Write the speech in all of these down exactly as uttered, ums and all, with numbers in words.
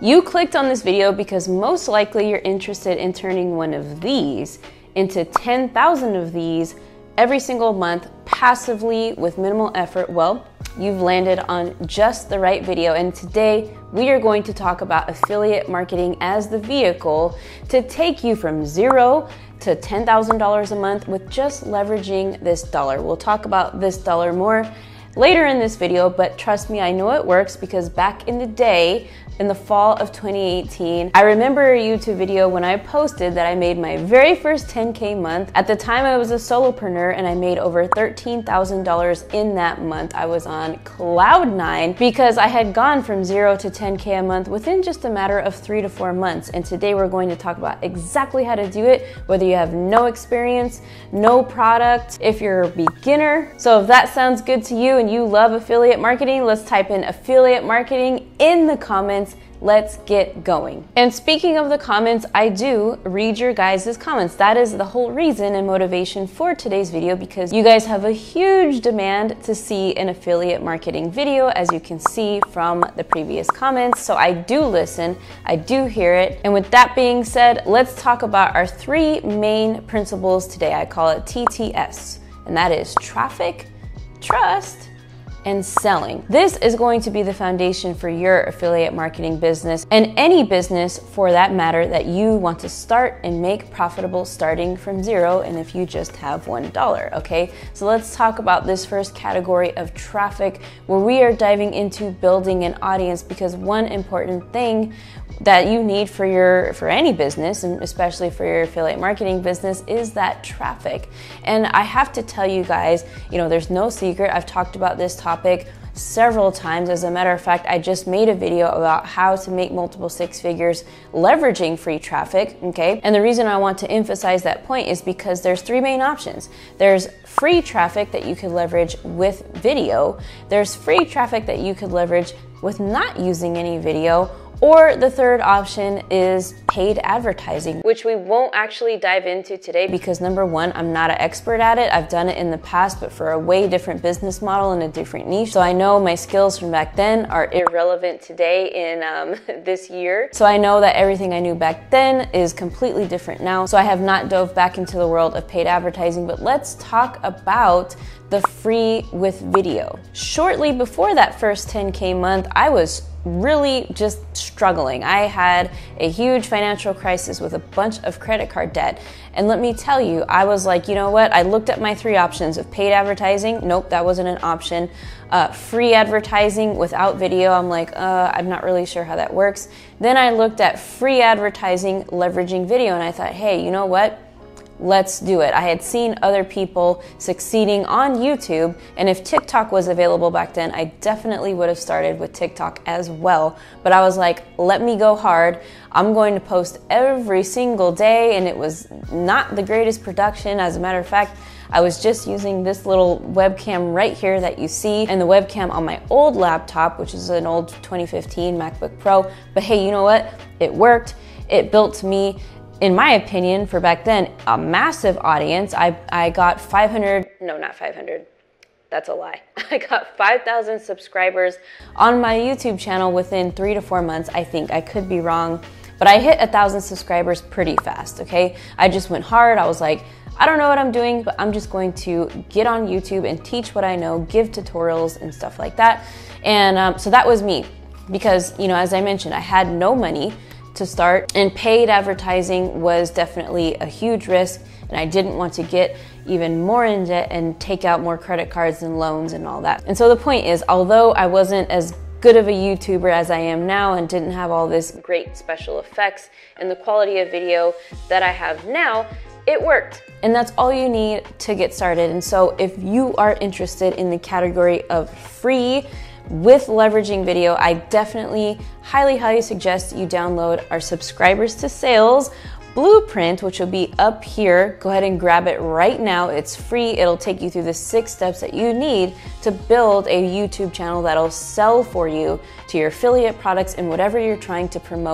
You clicked on this video because most likely you're interested in turning one of these into ten thousand of these every single month passively with minimal effort. Well, you've landed on just the right video, and today we are going to talk about affiliate marketing as the vehicle to take you from zero to ten thousand dollars a month with just leveraging this dollar. We'll talk about this dollar more later in this video, but trust me, I know it works because back in the day, in the fall of twenty eighteen, I remember a YouTube video when I posted that I made my very first ten K month. At the time I was a solopreneur and I made over thirteen thousand dollars in that month. I was on cloud nine because I had gone from zero to ten K a month within just a matter of three to four months. And today we're going to talk about exactly how to do it, whether you have no experience, no product, if you're a beginner. So if that sounds good to you and you love affiliate marketing, let's type in affiliate marketing in the comments. Let's get going. And speaking of the comments, I do read your guys' comments. That is the whole reason and motivation for today's video, because you guys have a huge demand to see an affiliate marketing video, as you can see from the previous comments. So I do listen, I do hear it. And with that being said, let's talk about our three main principles today. I call it T T S, and that is traffic, trust, and selling. This is going to be the foundation for your affiliate marketing business and any business for that matter that you want to start and make profitable starting from zero, and if you just have one dollar, okay? So let's talk about this first category of traffic, where we are diving into building an audience, because one important thing that you need for your for any business, and especially for your affiliate marketing business, is that traffic. And I have to tell you guys, you know, there's no secret. I've talked about this topic several times. As a matter of fact, I just made a video about how to make multiple six figures leveraging free traffic, okay? And the reason I want to emphasize that point is because there's three main options. There's free traffic that you could leverage with video. There's free traffic that you could leverage with not using any video. Or the third option is paid advertising, which we won't actually dive into today because number one, I'm not an expert at it. I've done it in the past, but for a way different business model and a different niche. So I know my skills from back then are irrelevant today in um, this year. So I know that everything I knew back then is completely different now. So I have not dove back into the world of paid advertising, but let's talk about the free with video. Shortly before that first ten K month, I was really just struggling. I had a huge financial crisis with a bunch of credit card debt. And let me tell you, I was like, you know what? I looked at my three options of paid advertising. Nope, that wasn't an option. Uh, free advertising without video. I'm like, uh, I'm not really sure how that works. Then I looked at free advertising leveraging video, and I thought, hey, you know what? Let's do it. I had seen other people succeeding on YouTube, and if TikTok was available back then, I definitely would have started with TikTok as well. But I was like, let me go hard. I'm going to post every single day, and it was not the greatest production. As a matter of fact, I was just using this little webcam right here that you see, and the webcam on my old laptop, which is an old twenty fifteen MacBook Pro. But hey, you know what? It worked. It built me, in my opinion, for back then, a massive audience. I, I got five hundred, no, not five hundred. That's a lie. I got five thousand subscribers on my YouTube channel within three to four months, I think. I could be wrong, but I hit a thousand subscribers pretty fast, okay? I just went hard. I was like, I don't know what I'm doing, but I'm just going to get on YouTube and teach what I know, give tutorials and stuff like that. And um, so that was me, because, you know, as I mentioned, I had no money to start, and paid advertising was definitely a huge risk, and I didn't want to get even more in debt and take out more credit cards and loans and all that. And so the point is, although I wasn't as good of a YouTuber as I am now and didn't have all this great special effects and the quality of video that I have now, it worked. And that's all you need to get started. And so if you are interested in the category of free with leveraging video, I definitely highly, highly suggest you download our Subscribers to Sales blueprint, which will be up here. Go ahead and grab it right now. It's free. It'll take you through the six steps that you need to build a YouTube channel that'll sell for you to your affiliate products and whatever you're trying to promote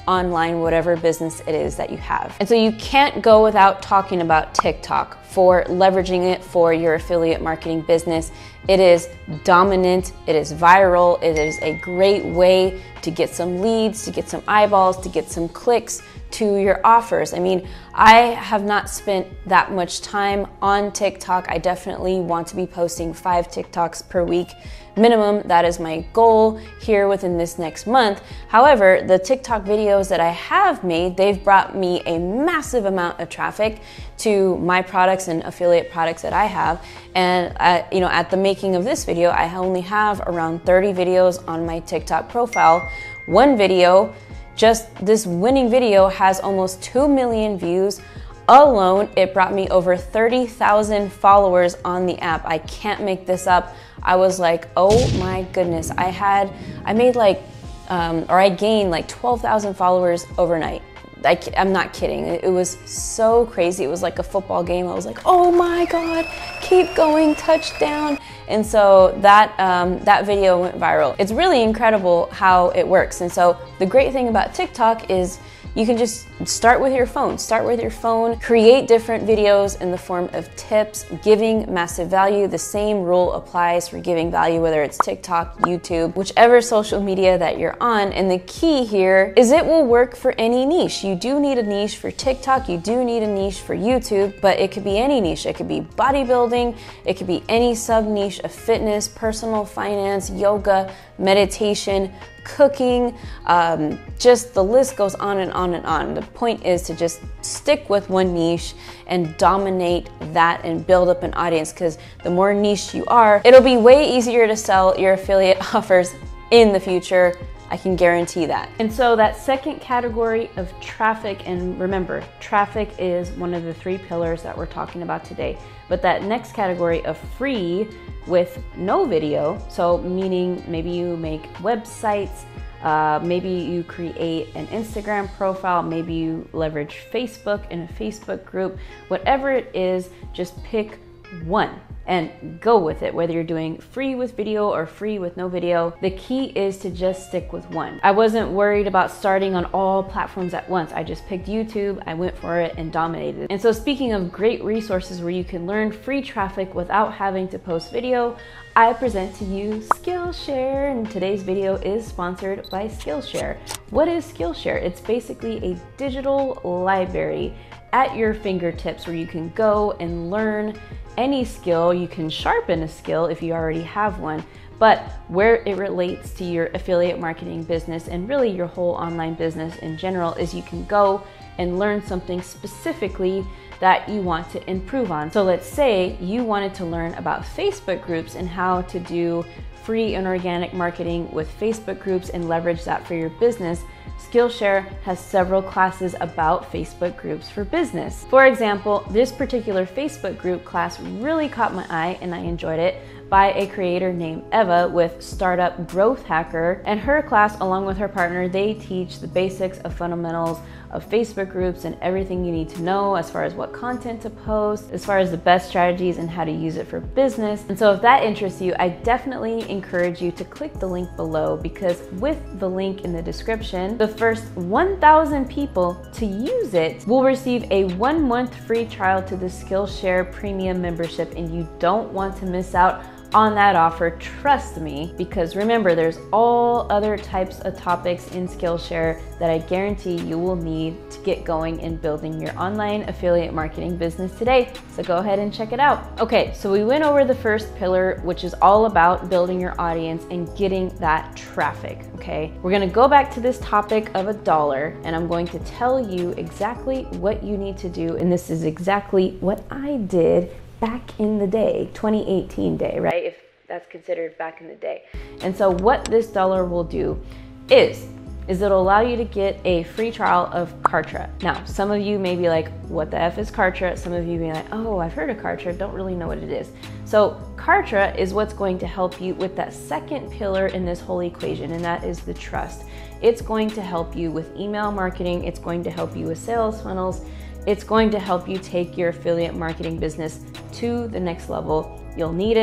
online, whatever business it is that you have. And so you can't go without talking about TikTok for leveraging it for your affiliate marketing business. It is dominant, it is viral, it is a great way to get some leads, to get some eyeballs, to get some clicks to your offers. I mean, I have not spent that much time on TikTok. I definitely want to be posting five TikToks per week minimum. That is my goal here within this next month. However, the TikTok videos that I have made, they've brought me a massive amount of traffic to my products and affiliate products that I have. And I, you know, at the making of this video, I only have around thirty videos on my TikTok profile. One video, just this winning video, has almost two million views. Alone, it brought me over thirty thousand followers on the app. I can't make this up. I was like, oh my goodness. I had, I made like, um, or I gained like twelve thousand followers overnight. I, I'm not kidding. It was so crazy. It was like a football game. I was like, oh my God, keep going, touchdown. And so that, um, that video went viral. It's really incredible how it works. And so the great thing about TikTok is you can just start with your phone. Start with your phone, create different videos in the form of tips, giving massive value. The same rule applies for giving value, whether it's TikTok, YouTube, whichever social media that you're on. And the key here is it will work for any niche. You do need a niche for TikTok, you do need a niche for YouTube, but it could be any niche. It could be bodybuilding, it could be any sub niche of fitness, personal finance, yoga, meditation, cooking, um, just the list goes on and on and on. The point is to just stick with one niche and dominate that and build up an audience, because the more niche you are, it'll be way easier to sell your affiliate offers in the future. I can guarantee that. And so that second category of traffic, and remember, traffic is one of the three pillars that we're talking about today, but that next category of free with no video, so meaning maybe you make websites, uh, maybe you create an Instagram profile, maybe you leverage Facebook in a Facebook group, whatever it is, just pick one and go with it, whether you're doing free with video or free with no video. The key is to just stick with one. I wasn't worried about starting on all platforms at once. I just picked YouTube, I went for it and dominated. And so speaking of great resources where you can learn free traffic without having to post video, I present to you Skillshare, and today's video is sponsored by Skillshare. What is Skillshare? It's basically a digital library at your fingertips where you can go and learn any skill. You can sharpen a skill if you already have one, but where it relates to your affiliate marketing business and really your whole online business in general is you can go and learn something specifically that you want to improve on. So let's say you wanted to learn about Facebook groups and how to do free and organic marketing with Facebook groups and leverage that for your business. Skillshare has several classes about Facebook groups for business. For example, this particular Facebook group class really caught my eye and I enjoyed it, by a creator named Eva with Startup Growth Hacker. And her class, along with her partner, they teach the basics of fundamentals of Facebook groups and everything you need to know as far as what content to post, as far as the best strategies and how to use it for business. And so if that interests you, I definitely encourage you to click the link below, because with the link in the description, the first one thousand people to use it will receive a one month free trial to the Skillshare premium membership, and you don't want to miss out on that offer, trust me, because remember, there's all other types of topics in Skillshare that I guarantee you will need to get going in building your online affiliate marketing business today. So go ahead and check it out. Okay, so we went over the first pillar, which is all about building your audience and getting that traffic, okay? We're gonna go back to this topic of a dollar, and I'm going to tell you exactly what you need to do, and this is exactly what I did back in the day, twenty eighteen day, right? If that's considered back in the day. And so what this dollar will do is, is it'll allow you to get a free trial of Kartra. Now, some of you may be like, what the F is Kartra? Some of you may be like, oh, I've heard of Kartra, don't really know what it is. So Kartra is what's going to help you with that second pillar in this whole equation, and that is the trust. It's going to help you with email marketing. It's going to help you with sales funnels. It's going to help you take your affiliate marketing business to the next level. You'll need it.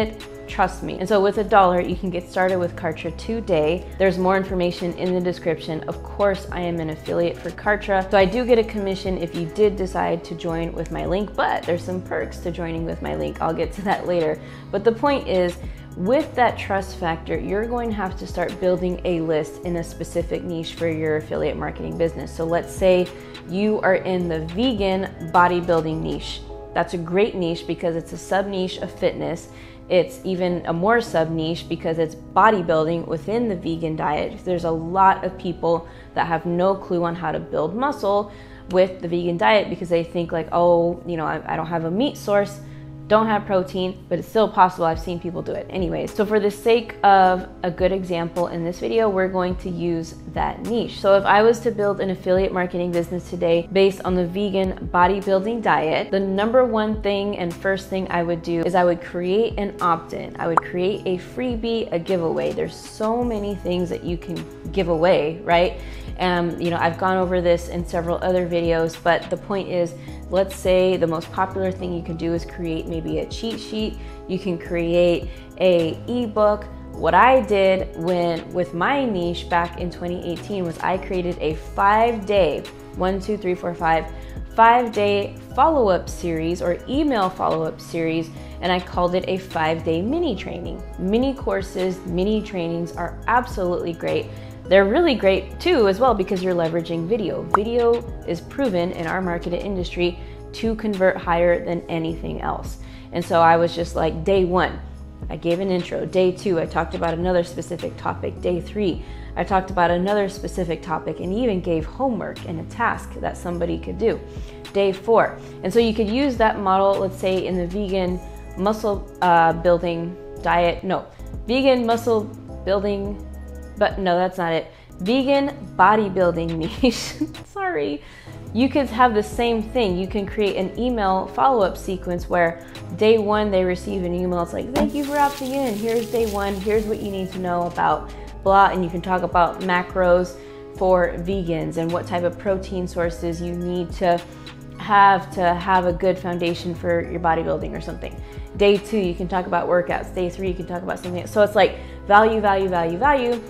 trust me. And so with a dollar, you can get started with Kartra today. There's more information in the description. Of course, I am an affiliate for Kartra, so I do get a commission if you did decide to join with my link, but there's some perks to joining with my link. I'll get to that later. But the point is, with that trust factor, you're going to have to start building a list in a specific niche for your affiliate marketing business. So let's say you are in the vegan bodybuilding niche. That's a great niche because it's a sub niche of fitness. It's even a more sub niche because it's bodybuilding within the vegan diet. There's a lot of people that have no clue on how to build muscle with the vegan diet because they think like, oh, you know, I, I don't have a meat source, don't have protein, but it's still possible. I've seen people do it anyways. So for the sake of a good example in this video, we're going to use that niche. So if I was to build an affiliate marketing business today based on the vegan bodybuilding diet, the number one thing and first thing I would do is I would create an opt-in. I would create a freebie, a giveaway. There's so many things that you can give away, right? And you know, I've gone over this in several other videos, but the point is, let's say the most popular thing you can do is create maybe a cheat sheet. You can create a ebook. What I did when with my niche back in twenty eighteen was I created a five day, one, two, three, four, five, five day follow-up series or email follow-up series, and I called it a five day mini training. Mini courses, mini trainings are absolutely great. They're really great too as well because you're leveraging video. Video is proven in our marketing industry to convert higher than anything else. And so I was just like, day one, I gave an intro. Day two, I talked about another specific topic. Day three, I talked about another specific topic and even gave homework and a task that somebody could do. Day four. And so you could use that model, let's say in the vegan muscle uh, building diet, no, vegan muscle building, but no, that's not it. Vegan bodybuilding niche, sorry. You could have the same thing. You can create an email follow-up sequence where day one, they receive an email. It's like, thank you for opting in. Here's day one. Here's what you need to know about blah. And you can talk about macros for vegans and what type of protein sources you need to have to have a good foundation for your bodybuilding or something. Day two, you can talk about workouts. Day three, you can talk about something. So it's like value, value, value, value.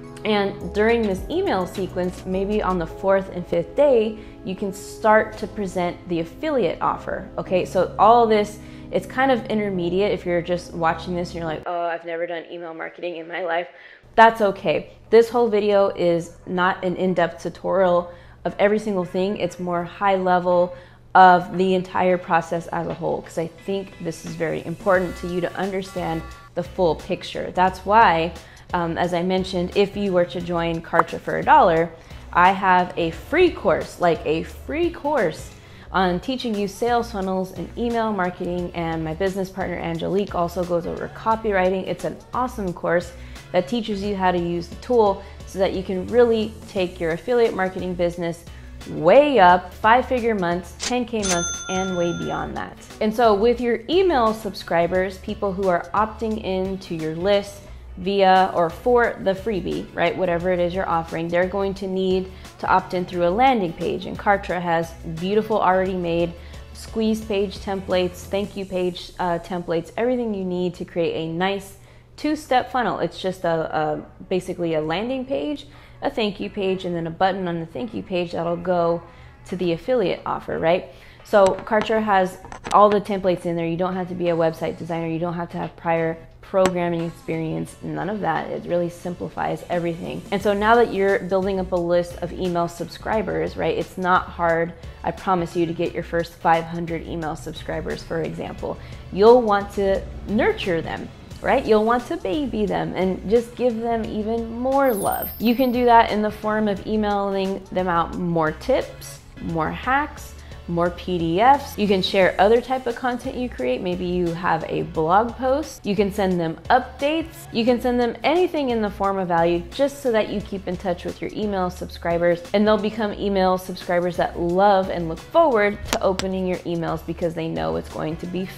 And during this email sequence, maybe on the fourth and fifth day, you can start to present the affiliate offer. Okay, so all this, it's kind of intermediate. If you're just watching this and you're like, oh, I've never done email marketing in my life, that's okay. This whole video is not an in-depth tutorial of every single thing. It's more high level of the entire process as a whole, because I think this is very important to you to understand the full picture. That's why Um, as I mentioned, if you were to join Kartra for a dollar, I have a free course, like a free course on teaching you sales funnels and email marketing, and my business partner Angelique also goes over copywriting. It's an awesome course that teaches you how to use the tool so that you can really take your affiliate marketing business way up, five-figure months, ten K months, and way beyond that. And so with your email subscribers, people who are opting into your list via or for the freebie, right, whatever it is you're offering, they're going to need to opt in through a landing page. And Kartra has beautiful already made squeeze page templates, thank you page uh, templates, everything you need to create a nice two-step funnel. It's just a, a basically a landing page, a thank you page, and then a button on the thank you page that'll go to the affiliate offer, right? So Kartra has all the templates in there. You don't have to be a website designer. You don't have to have prior programming experience, none of that. It really simplifies everything. And so now that you're building up a list of email subscribers, right, it's not hard, I promise you, to get your first five hundred email subscribers, for example. You'll want to nurture them, right? You'll want to baby them and just give them even more love. You can do that in the form of emailing them out more tips, more hacks, more P D Fs. You can share other type of content you create. Maybe you have a blog post. You can send them updates. You can send them anything in the form of value just so that you keep in touch with your email subscribers, and they'll become email subscribers that love and look forward to opening your emails because they know it's going to be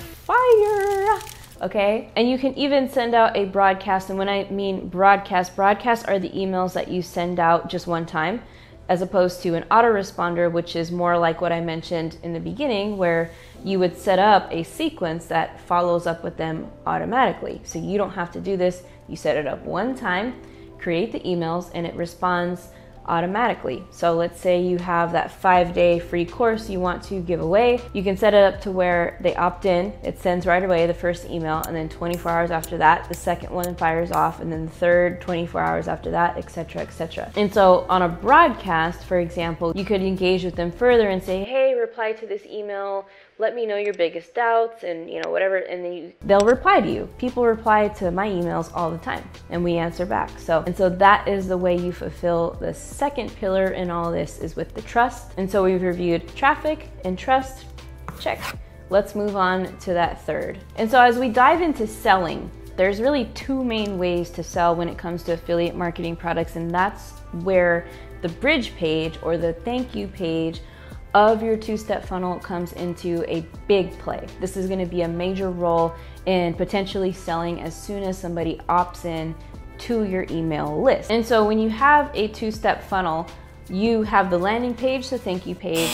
fire. Okay? And you can even send out a broadcast. And when I mean broadcast, broadcasts are the emails that you send out just one time as opposed to an autoresponder, which is more like what I mentioned in the beginning, where you would set up a sequence that follows up with them automatically. So you don't have to do this. You set it up one time, create the emails, and it responds automatically. So let's say you have that five day free course you want to give away. You can set it up to where they opt in, it sends right away the first email, and then twenty-four hours after that, the second one fires off, and then the third twenty-four hours after that, et cetera, et cetera. And so on a broadcast, for example, you could engage with them further and say, hey, reply to this email, let me know your biggest doubts, and you know, whatever, and then you, they'll reply to you. People reply to my emails all the time, and we answer back. So, and so that is the way you fulfill the second pillar in all this, is with the trust. And so we've reviewed traffic and trust, check. Let's move on to that third. And so as we dive into selling, there's really two main ways to sell when it comes to affiliate marketing products, and that's where the bridge page or the thank you page of your two-step funnel comes into a big play. This is gonna be a major role in potentially selling as soon as somebody opts in to your email list. And so when you have a two-step funnel, you have the landing page, the thank you page.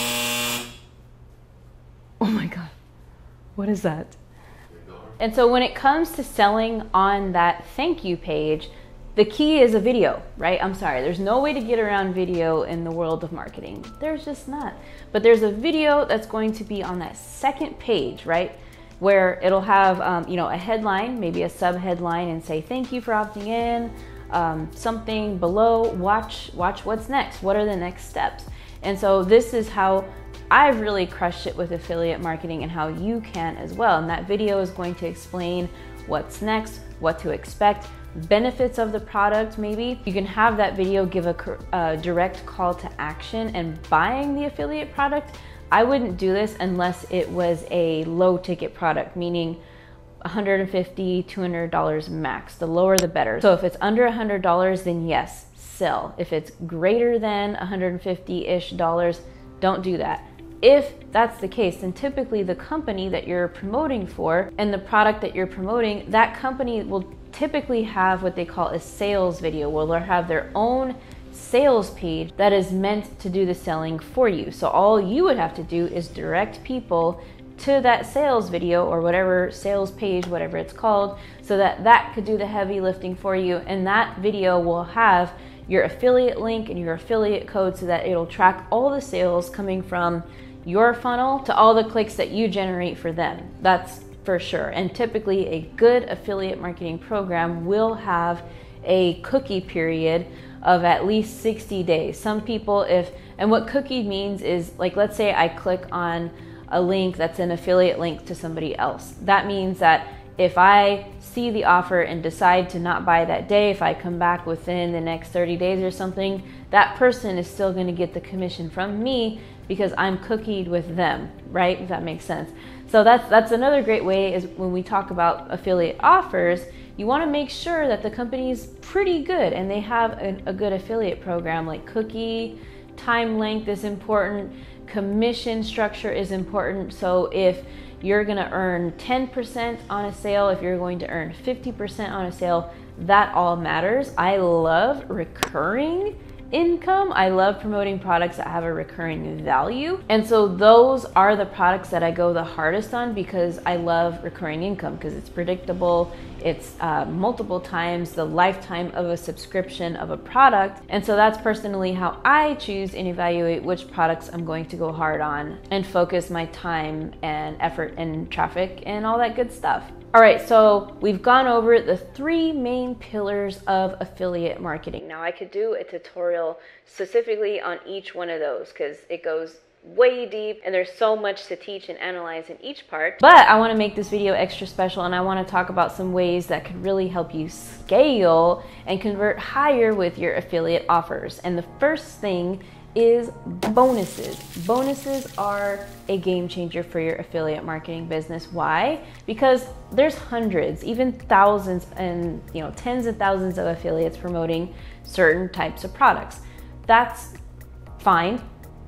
Oh my God, what is that? And so when it comes to selling on that thank you page, the key is a video, right? I'm sorry, there's no way to get around video in the world of marketing. There's just not. But there's a video that's going to be on that second page, right? Where it'll have, um, you know, a headline, maybe a sub-headline, and say, thank you for opting in, um, something below, watch, watch what's next. What are the next steps? And so this is how I've really crushed it with affiliate marketing, and how you can as well. And that video is going to explain what's next, what to expect, benefits of the product. Maybe you can have that video give a, a direct call to action and buying the affiliate product. I wouldn't do this unless it was a low ticket product, meaning one hundred fifty dollars, two hundred dollars max. The lower the better. So if it's under one hundred dollars, then yes, sell. If it's greater than one hundred fifty-ish dollars, don't do that. If that's the case, then typically the company that you're promoting for and the product that you're promoting, that company will typically have what they call a sales video, where they'll have their own sales page that is meant to do the selling for you. So all you would have to do is direct people to that sales video or whatever sales page, whatever it's called, so that that could do the heavy lifting for you. And that video will have your affiliate link and your affiliate code, so that it'll track all the sales coming from your funnel to all the clicks that you generate for them. That's for sure. And typically a good affiliate marketing program will have a cookie period of at least sixty days. Some people, if, and what cookie means is, like, let's say I click on a link that's an affiliate link to somebody else. That means that if I see the offer and decide to not buy that day, if I come back within the next thirty days or something, that person is still gonna get the commission from me because I'm cookied with them, right? If that makes sense. So that's, that's another great way, is when we talk about affiliate offers, you wanna make sure that the company's pretty good and they have a, a good affiliate program. Like cookie, time length is important, commission structure is important. So if you're gonna earn ten percent on a sale, if you're going to earn fifty percent on a sale, that all matters. I love recurring income. I love promoting products that have a recurring value. And so those are the products that I go the hardest on, because I love recurring income, because it's predictable. It's uh, multiple times the lifetime of a subscription of a product. And so that's personally how I choose and evaluate which products I'm going to go hard on and focus my time and effort and traffic and all that good stuff. All right, so we've gone over the three main pillars of affiliate marketing. Now I could do a tutorial specifically on each one of those, because it goes way deep and there's so much to teach and analyze in each part. But I wanna make this video extra special, and I wanna talk about some ways that could really help you scale and convert higher with your affiliate offers. And the first thing is bonuses. Bonuses are a game changer for your affiliate marketing business. Why? Because there's hundreds, even thousands, and you know, tens of thousands of affiliates promoting certain types of products. That's fine.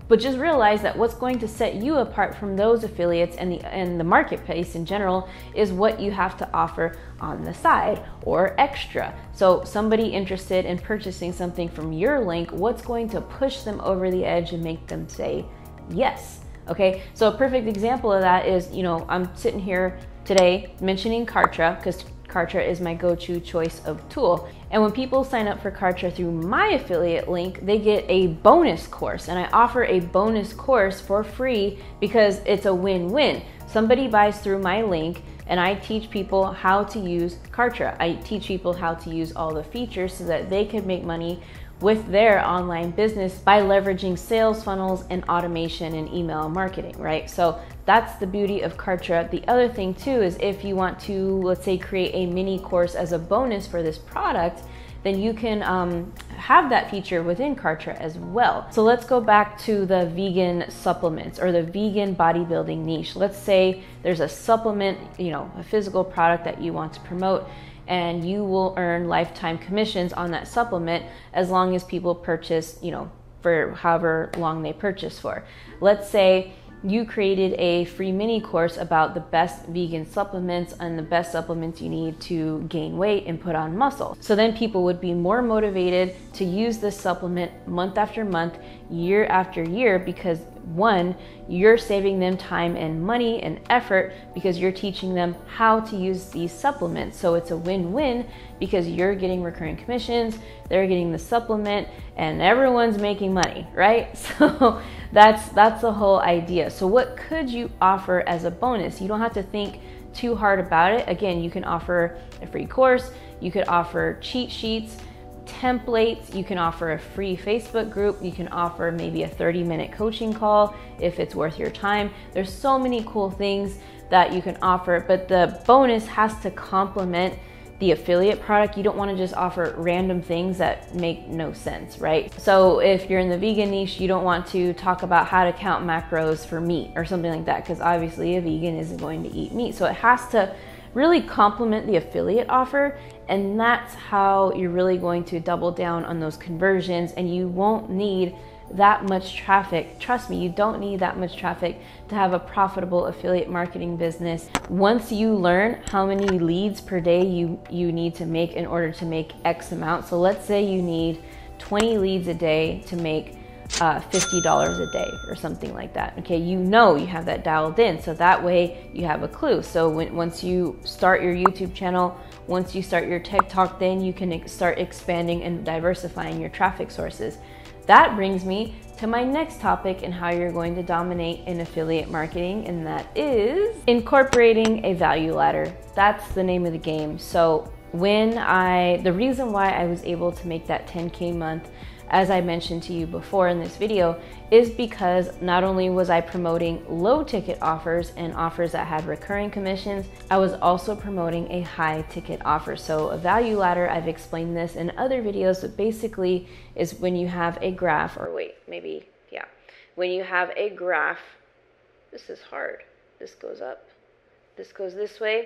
But just realize that what's going to set you apart from those affiliates and the, and the marketplace in general is what you have to offer on the side or extra. So somebody interested in purchasing something from your link, what's going to push them over the edge and make them say yes? Okay, so a perfect example of that is, you know, I'm sitting here today mentioning Kartra because Kartra is my go-to choice of tool. And when people sign up for Kartra through my affiliate link, they get a bonus course, and I offer a bonus course for free because it's a win-win. Somebody buys through my link and I teach people how to use Kartra. I teach people how to use all the features so that they can make money with their online business by leveraging sales funnels and automation and email marketing, right? So that's the beauty of Kartra. The other thing too is if you want to, let's say, create a mini course as a bonus for this product, then you can um, have that feature within Kartra as well. So let's go back to the vegan supplements or the vegan bodybuilding niche. Let's say there's a supplement, you know, a physical product that you want to promote, and you will earn lifetime commissions on that supplement as long as people purchase, you know, for however long they purchase for. Let's say you created a free mini course about the best vegan supplements and the best supplements you need to gain weight and put on muscle. So then people would be more motivated to use this supplement month after month, year after year, because one, you're saving them time and money and effort because you're teaching them how to use these supplements. So it's a win-win because you're getting recurring commissions, they're getting the supplement, and everyone's making money, right? So that's that's the whole idea. So what could you offer as a bonus? You don't have to think too hard about it. Again, you can offer a free course, you could offer cheat sheets, templates, you can offer a free Facebook group, you can offer maybe a thirty minute coaching call if it's worth your time. There's so many cool things that you can offer, but the bonus has to complement the affiliate product. You don't want to just offer random things that make no sense, right? So if you're in the vegan niche, you don't want to talk about how to count macros for meat or something like that, because obviously a vegan isn't going to eat meat. So it has to really complement the affiliate offer, and that's how you're really going to double down on those conversions, and you won't need that much traffic. Trust me, you don't need that much traffic to have a profitable affiliate marketing business. Once you learn how many leads per day you, you need to make in order to make X amount. So let's say you need twenty leads a day to make uh, fifty dollars a day or something like that. Okay, you know you have that dialed in, so that way you have a clue. So when, once you start your YouTube channel, once you start your TikTok, then you can ex- start expanding and diversifying your traffic sources. That brings me to my next topic and how you're going to dominate in affiliate marketing, and that is incorporating a value ladder. That's the name of the game. So when I, the reason why I was able to make that ten K month, as I mentioned to you before in this video, is because not only was I promoting low ticket offers and offers that had recurring commissions, I was also promoting a high ticket offer. So a value ladder, I've explained this in other videos, but basically is when you have a graph, or wait, maybe, yeah. When you have a graph, this is hard. This goes up, this goes this way.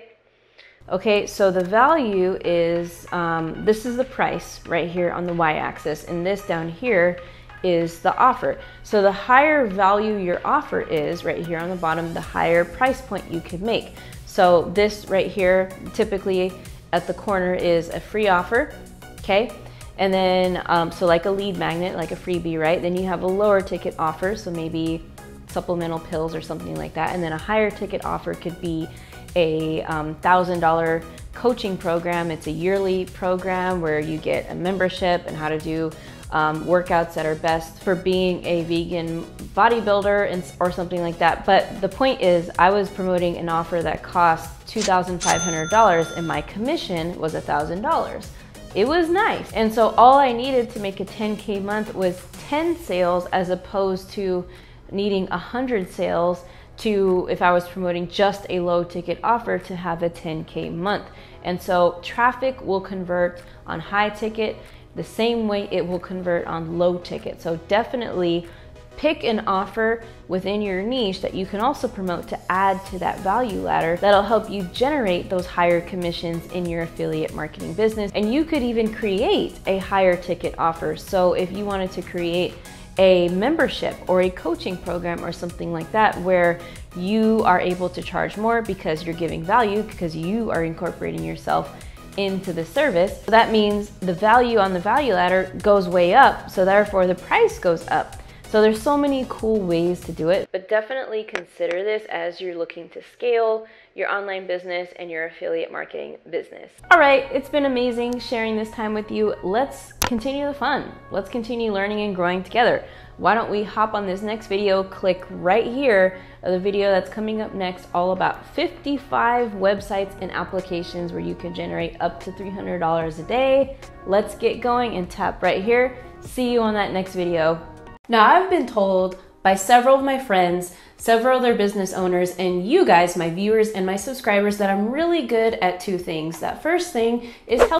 Okay, so the value is, um, this is the price right here on the y-axis, and this down here is the offer. So the higher value your offer is right here on the bottom, the higher price point you could make. So this right here, typically at the corner, is a free offer, okay? And then, um, so like a lead magnet, like a freebie, right? Then you have a lower ticket offer, so maybe supplemental pills or something like that. And then a higher ticket offer could be a um, one thousand dollar coaching program. It's a yearly program where you get a membership and how to do um, workouts that are best for being a vegan bodybuilder and, or something like that. But the point is, I was promoting an offer that cost two thousand five hundred dollars and my commission was one thousand dollars. It was nice. And so all I needed to make a ten K month was ten sales, as opposed to needing one hundred sales to, if I was promoting just a low ticket offer, to have a ten K month. And so traffic will convert on high ticket the same way it will convert on low ticket. So definitely pick an offer within your niche that you can also promote to add to that value ladder that'll help you generate those higher commissions in your affiliate marketing business. And you could even create a higher ticket offer. So if you wanted to create a membership or a coaching program or something like that, where you are able to charge more because you're giving value, because you are incorporating yourself into the service. So that means the value on the value ladder goes way up, so therefore the price goes up. So there's so many cool ways to do it, but definitely consider this as you're looking to scale your online business and your affiliate marketing business. All right, it's been amazing sharing this time with you. Let's continue the fun. Let's continue learning and growing together. Why don't we hop on this next video, click right here of the video that's coming up next, all about fifty-five websites and applications where you can generate up to three hundred dollars a day. Let's get going and tap right here. See you on that next video. Now, I've been told by several of my friends, several other business owners, and you guys, my viewers and my subscribers, that I'm really good at two things. That first thing is helping